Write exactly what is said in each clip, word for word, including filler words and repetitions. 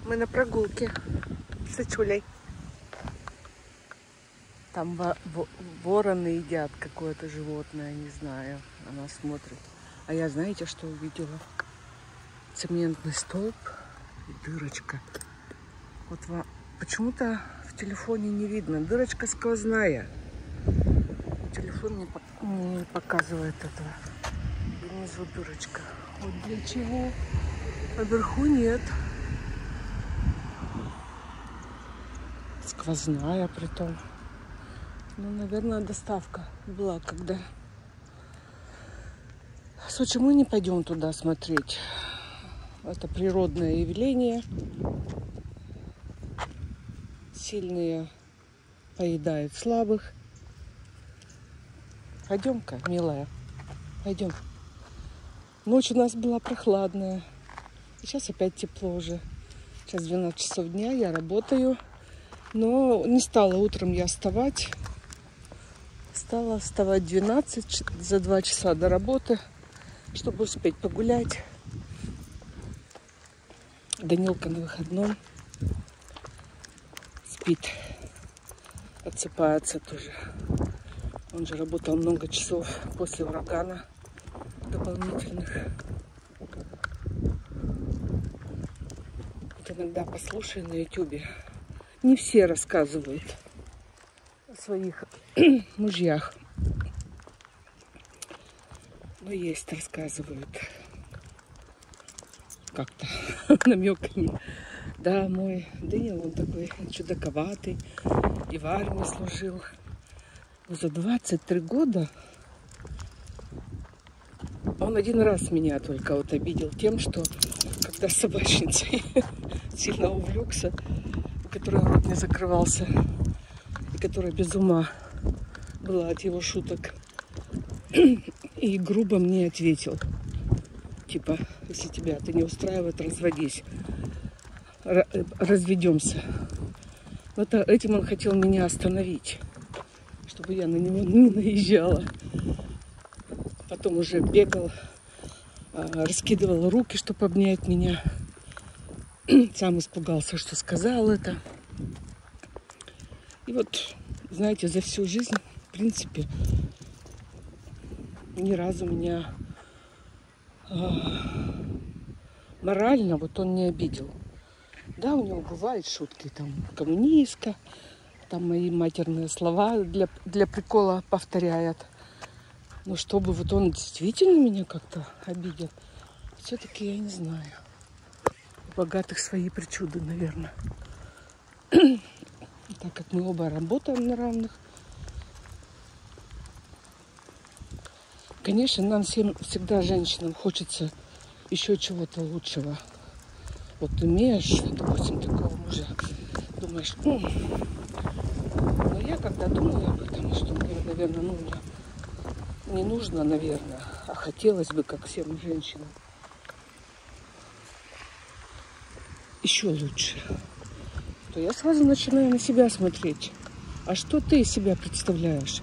Мы на прогулке с Ачулей. Там во во вороны едят какое-то животное, не знаю. Она смотрит. А я, знаете, что увидела? Цементный столб и дырочка. Вот почему-то в телефоне не видно. Дырочка сквозная. Телефон не, пок не показывает этого. И внизу дырочка. Вот для чего? А вверху нет. Сквозная притом. Ну, наверное, доставка была, когда... В Сочи мы не пойдем туда смотреть. Это природное явление. Сильные поедают слабых. Пойдем-ка, милая. Пойдем. Ночь у нас была прохладная. И сейчас опять тепло уже. Сейчас двенадцать часов дня, я работаю. Но не стала утром я вставать. Стала вставать двенадцать, за два часа до работы, чтобы успеть погулять. Данилка на выходном спит, отсыпается тоже. Он же работал много часов после урагана дополнительных. Вот иногда послушай на ютубе. Не все рассказывают о своих мужьях. Но есть, рассказывают. Как-то намеками. Да, мой Данил, он такой чудаковатый. И в армии служил. Но за двадцать три года он один раз меня только вот обидел тем, что когда с собачницей сильно увлекся, у которой рот не закрывался, и которая без ума была от его шуток, и грубо мне ответил, типа, если тебя это не устраивает, разводись, разведемся. Вот этим он хотел меня остановить, чтобы я на него не наезжала. Потом уже бегал, раскидывал руки, чтобы обнять меня. Сам испугался, что сказал это. И вот, знаете, за всю жизнь, в принципе, ни разу меня э, морально вот он не обидел. Да, у него бывают шутки, там, коммунистка, там мои матерные слова для, для прикола повторяет. Но чтобы вот он действительно меня как-то обидел, все-таки я не знаю. У богатых свои причуды, наверное. Так как мы оба работаем на равных. Конечно, нам всем всегда, женщинам, хочется еще чего-то лучшего. Вот имеешь, допустим, такого мужа, думаешь, ну, но я когда думаю об этом, что мне, наверное, ну, не нужно, наверное, а хотелось бы, как всем женщинам, еще лучше, то я сразу начинаю на себя смотреть. А что ты из себя представляешь,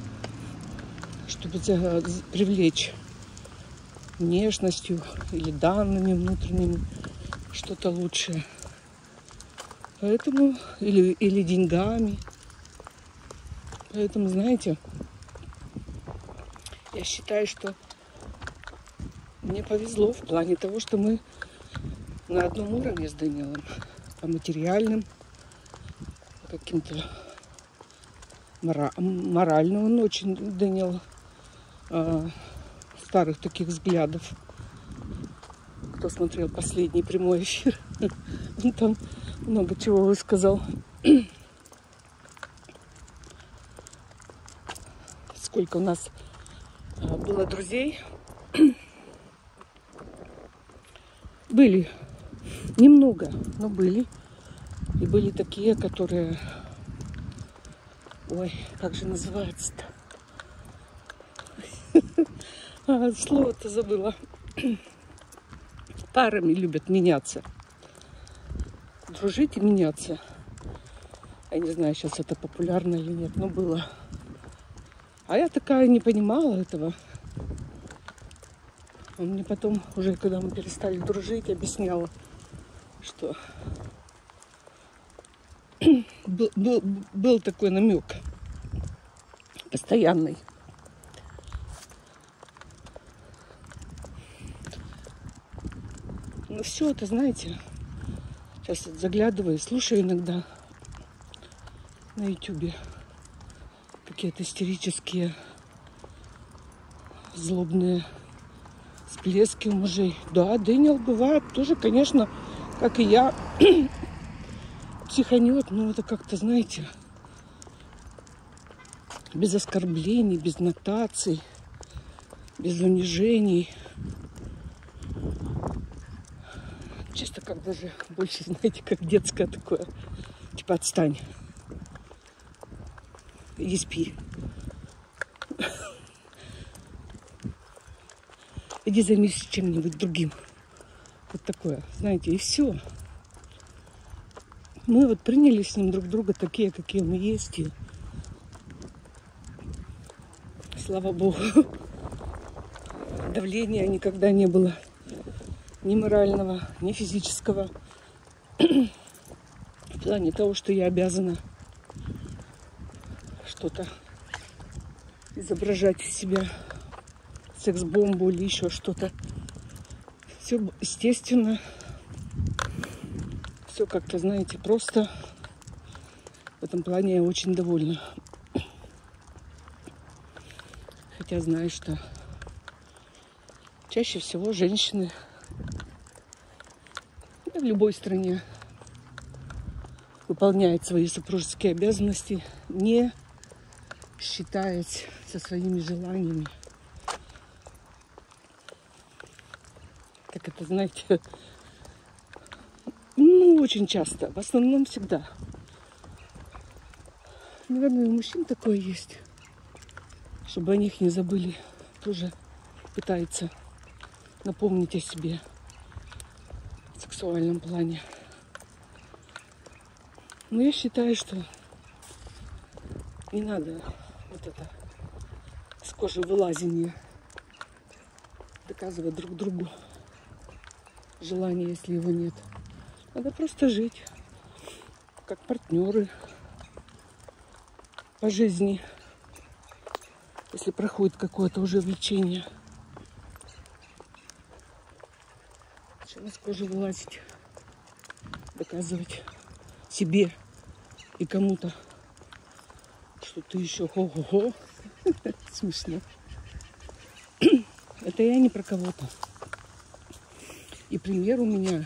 чтобы привлечь внешностью или данными внутренними что-то лучшее? Поэтому, или, или деньгами. Поэтому, знаете, я считаю, что мне повезло в плане того, что мы на одном уровне с Данилом. По материальным, каким-то мора морально. Он очень, Данил, э, старых таких взглядов. Кто смотрел последний прямой эфир, он там много чего высказал. Сколько у нас было друзей. Были немного, но были. И были такие, которые... Ой, как же называется-то? А, слово-то забыла. Парами любят меняться. Дружить и меняться. Я не знаю, сейчас это популярно или нет, но было. А я такая не понимала этого. Он мне потом, уже когда мы перестали дружить, объясняла. что был, был, был такой намек постоянный. Но все это, знаете, сейчас вот заглядываю, слушаю иногда на ютубе какие-то истерические, злобные всплески у мужей. Да, Дэниел бывает тоже, конечно, как и я, психанет, но это как-то, знаете, без оскорблений, без нотаций, без унижений. Чисто как даже больше, знаете, как детское такое. Типа отстань. Иди спи. Иди займись чем-нибудь другим. Вот такое, знаете, и все. Мы вот приняли с ним друг друга такие, какие мы есть. И слава Богу, давления никогда не было. Ни морального, ни физического. В плане того, что я обязана что-то изображать из себя, секс-бомбу или еще что-то. Все естественно. Все как-то, знаете, просто. В этом плане я очень довольна. Хотя знаю, что чаще всего женщины в любой стране выполняют свои супружеские обязанности, не считаясь со своими желаниями. Как это, знаете, ну, очень часто, в основном всегда. Наверное, у мужчин такое есть, чтобы о них не забыли, тоже пытается напомнить о себе в сексуальном плане. Но я считаю, что не надо вот это с кожи вылазение, доказывать друг другу желание, если его нет. Надо просто жить как партнеры по жизни, если проходит какое-то уже влечение. Чем с кожи вылазить, доказывать себе и кому-то, что ты еще хо-хо-хо. Смешно. Это я не про кого-то. И пример у меня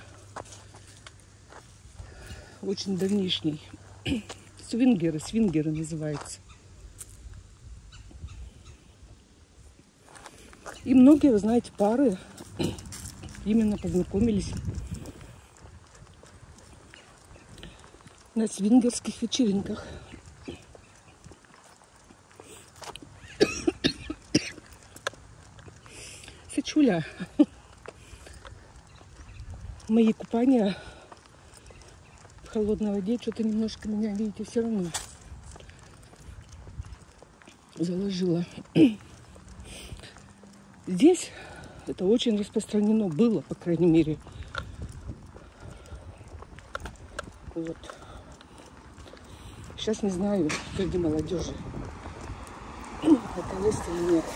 очень давнишний. Свингеры, свингеры называется. И многие, вы знаете, пары именно познакомились на свингерских вечеринках. Сачуля. Мои купания в холодной воде что-то немножко меня, видите, все равно заложило. Здесь это очень распространено было, по крайней мере. Вот. Сейчас не знаю, среди молодежи это есть или нет.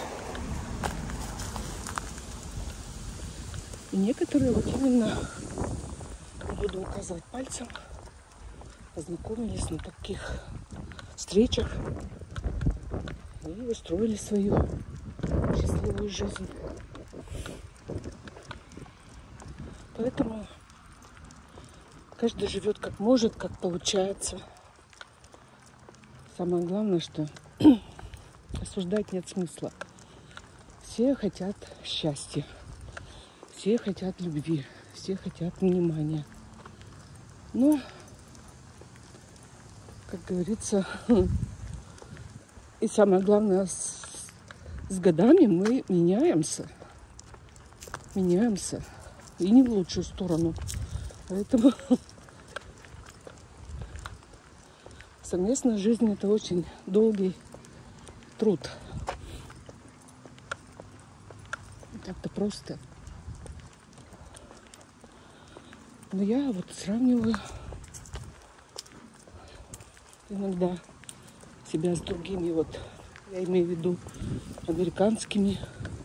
И некоторые вот именно, буду указывать пальцем, познакомились на таких встречах и устроили свою счастливую жизнь. Поэтому каждый живет как может, как получается. Самое главное, что осуждать нет смысла. Все хотят счастья, все хотят любви, все хотят внимания. Но, как говорится, и самое главное, с, с годами мы меняемся. Меняемся. И не в лучшую сторону. Поэтому совместная жизнь — это очень долгий труд. Так-то просто Но я вот сравниваю иногда себя с другими, вот я имею в виду американскими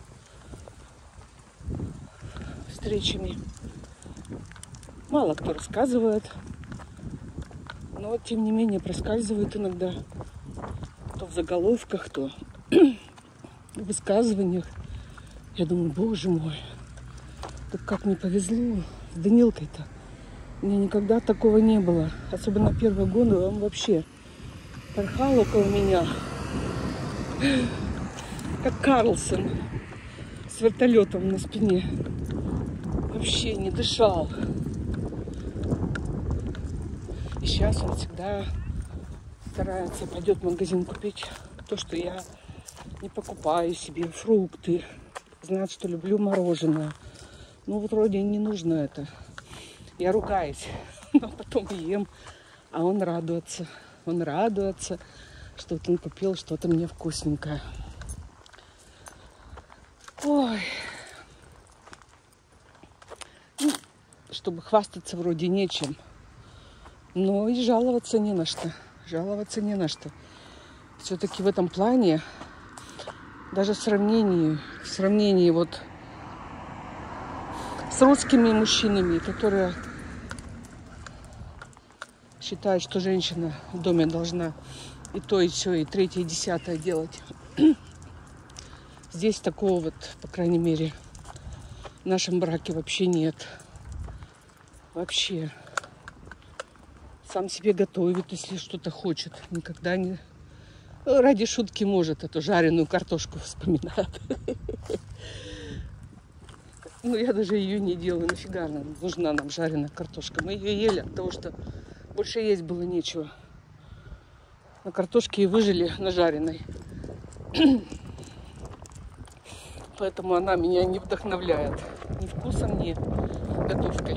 встречами. Мало кто рассказывает, но тем не менее проскальзывает иногда то в заголовках, то в высказываниях. Я думаю, боже мой, так как мне повезло с Данилкой-то. У меня никогда такого не было. Особенно первые годы он вообще порхал около меня, как Карлсон с вертолетом на спине. Вообще не дышал. И сейчас он всегда старается, пойдет в магазин купить то, что я не покупаю себе, фрукты. Знает, что люблю мороженое. Ну вот вроде не нужно это. Я ругаюсь, но потом ем, а он радуется. Он радуется, что вот он купил что-то мне вкусненькое. Ой. Ну, чтобы хвастаться вроде нечем. Но и жаловаться не на что. Жаловаться не на что. Все-таки в этом плане, даже в сравнении, в сравнении вот с русскими мужчинами, которые считают, что женщина в доме должна и то, и все, и третье, и десятое делать. Здесь такого вот, по крайней мере, в нашем браке вообще нет. Вообще. Сам себе готовит, если что-то хочет. Никогда не... Ради шутки может эту жареную картошку вспоминать. Ну, я даже ее не делаю. Нафига нам нужна нам жареная картошка? Мы ее ели от того, что больше есть было нечего. На картошке и выжили на жареной. Поэтому она меня не вдохновляет. Ни вкусом, ни готовкой.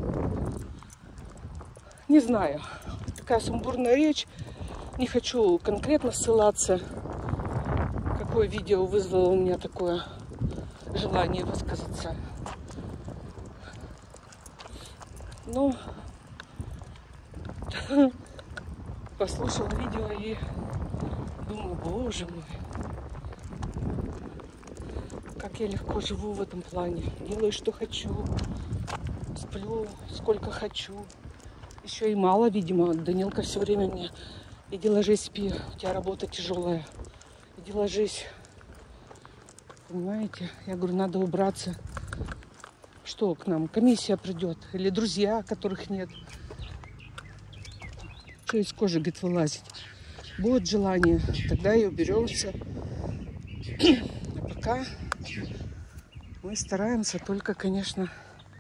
Не знаю. Такая сумбурная речь. Не хочу конкретно ссылаться. Какое видео вызвало у меня такое желание высказаться. Ну, послушал видео и думаю, боже мой, как я легко живу в этом плане. Делаю, что хочу, сплю, сколько хочу. Еще и мало, видимо. Данилка все время мне: иди ложись, спи, у тебя работа тяжелая. Иди ложись. Понимаете? Я говорю, надо убраться. Что к нам? Комиссия придет. Или друзья, которых нет. Что из кожи, говорит, вылазить? Будет желание, тогда и уберемся. А пока мы стараемся только, конечно,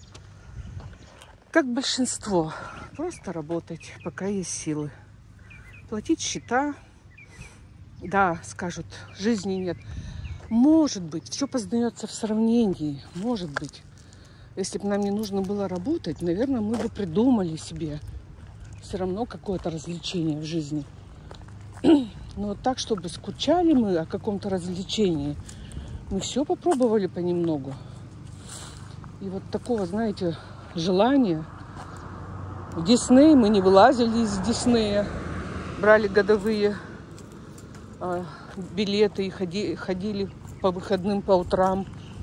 как большинство, просто работать, пока есть силы. Платить счета. Да, скажут, жизни нет. Может быть, все познается в сравнении. Может быть. Если бы нам не нужно было работать, наверное, мы бы придумали себе все равно какое-то развлечение в жизни. Но вот так, чтобы скучали мы о каком-то развлечении, мы все попробовали понемногу. И вот такого, знаете, желания. В Дисней мы не вылазили из Диснея. Брали годовые а, билеты и ходи, ходили по выходным, по утрам.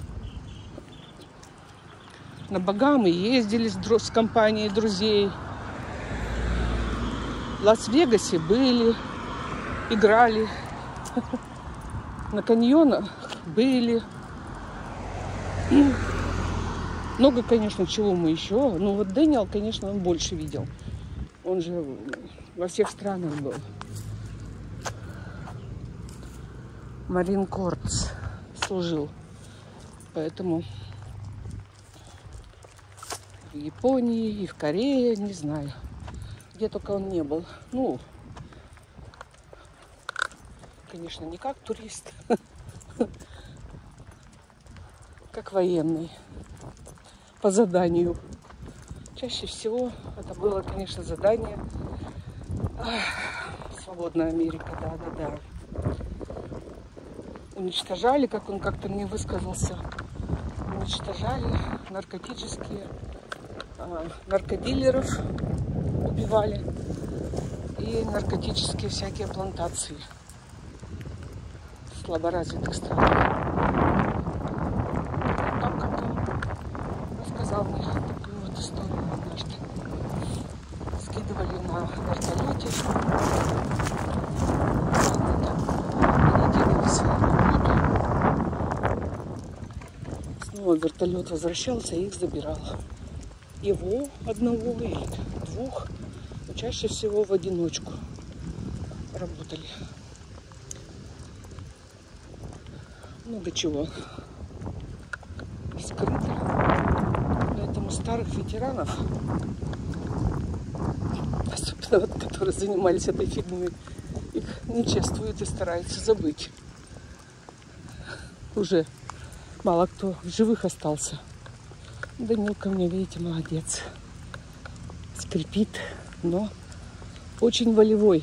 На Багамы ездили с, с компанией друзей. В Лас-Вегасе были, играли. На каньонах были. Много, конечно, чего мы еще. Ну вот Дэниел, конечно, он больше видел. Он же во всех странах был. Марин Корпс служил. Поэтому в Японии и в Корее, не знаю. Где только он не был. Ну, конечно, не как турист, как военный. По заданию. Чаще всего это было, конечно, задание. Ах, свободная Америка, да-да-да. Уничтожали, как он как-то мне высказался, уничтожали наркотические а, наркодилеров убивали и наркотические всякие плантации в слаборазвитых странах. Там как-то рассказал мне такую вот историю однажды. Скидывали на вертолете. Они делали свою работу. Снова вертолет возвращался и их забирал. Его одного или двух, но чаще всего в одиночку работали. Много чего скрыто. Поэтому старых ветеранов, особенно вот, которые занимались этой фигней, их не чествуют и стараются забыть. Уже мало кто в живых остался. Данилка мне, видите, молодец. Скрипит, но очень волевой.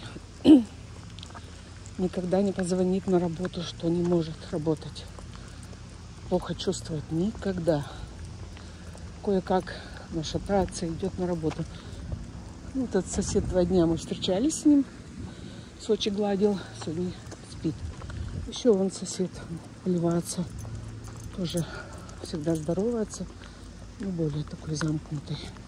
Никогда не позвонит на работу, что не может работать. Плохо чувствует никогда. Кое-как нашатается, идет на работу. Ну, этот сосед два дня мы встречались с ним. Сочи гладил, сегодня спит. Еще вон сосед поливается. Тоже всегда здоровается. Ну, более такой замкнутый.